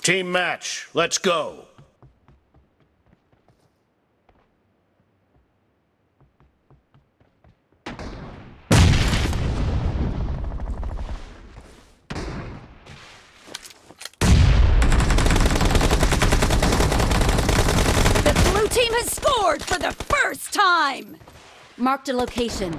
Team match, let's go. The blue team has scored for the first time! Marked a location.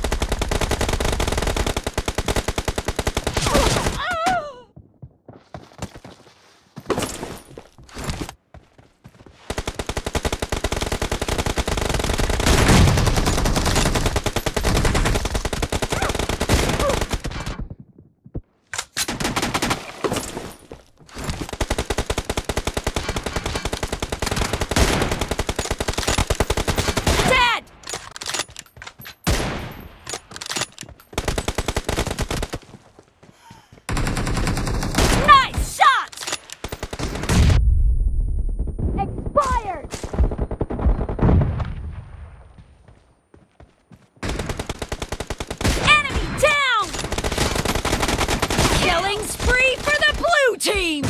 Team!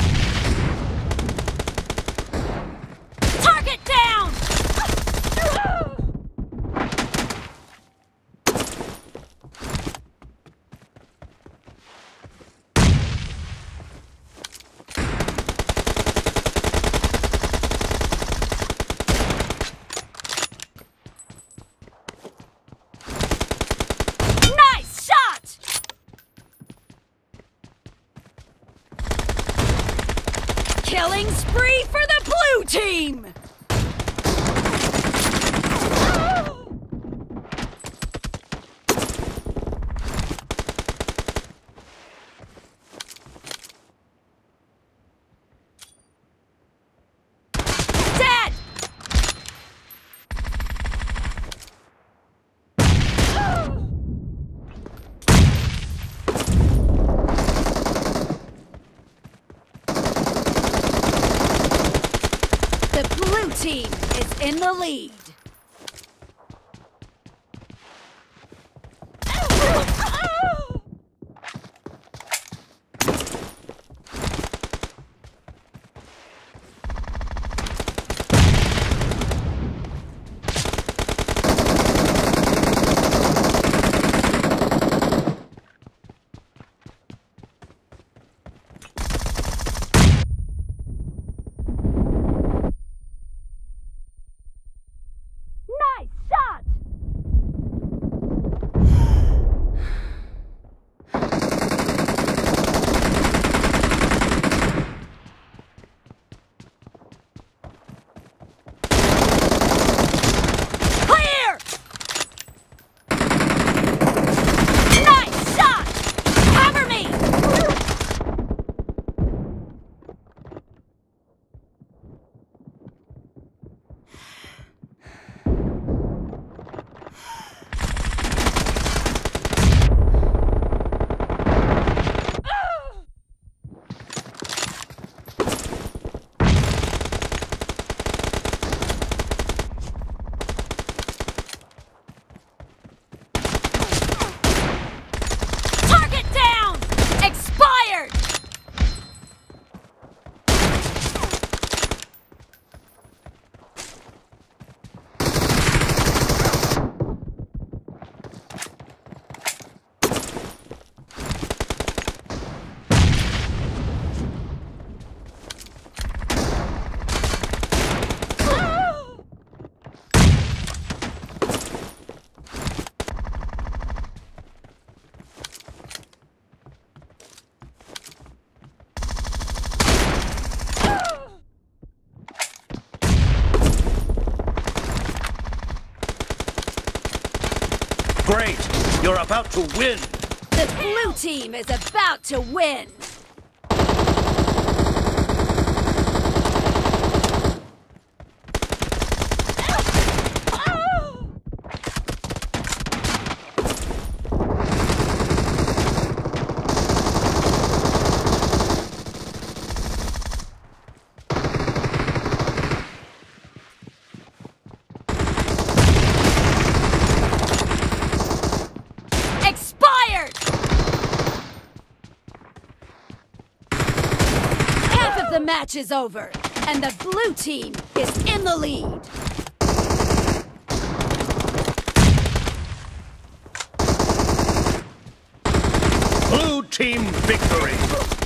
Target down! Nice shot! Killing spree for the blue team! Dead! The blue team is in the lead. Nice shot! Clear! Nice shot! Cover me! Target down! Expired! Great, you're about to win. The blue team is about to win! Expired! The match is over, and the blue team is in the lead. Blue team victory!